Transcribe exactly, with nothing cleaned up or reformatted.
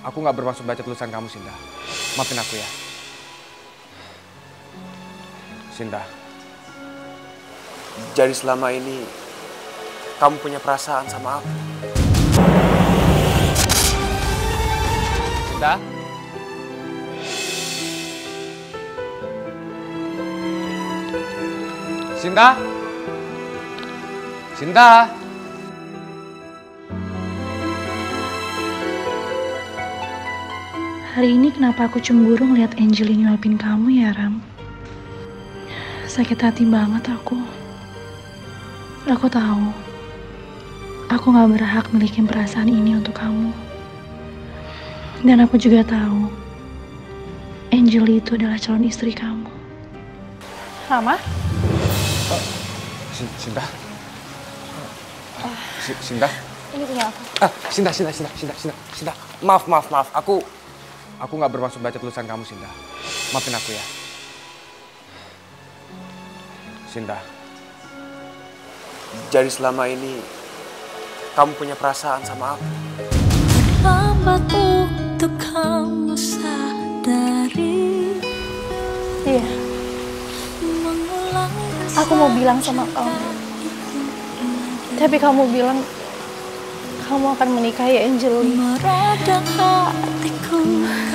Aku nggak bermaksud baca tulisan kamu, Sinta. Maafin aku ya. Sinta. Jadi selama ini kamu punya perasaan sama aku. Sinta. Sinta. Sinta. Hari ini kenapa aku cemburu ngeliat Angel nyuapin kamu ya, Ram? Sakit hati banget aku. Aku tahu, aku gak berhak milikin perasaan ini untuk kamu. Dan aku juga tahu, Angel itu adalah calon istri kamu. Rama? Uh, Sinta? Uh, Sinta? Ini punya aku. Ah, Sinta, Sinta, Sinta, Sinta, Sinta, Sinta. Maaf, maaf, maaf. Aku, aku nggak bermaksud baca tulisan kamu, Sinta. Maafin aku ya. Sinta. Jadi selama ini kamu punya perasaan sama aku. Lambat untuk kamu sadari. Iya. Aku mau bilang sama kamu. Tapi kamu bilang kamu akan menikahi Angel. Meredam hatiku.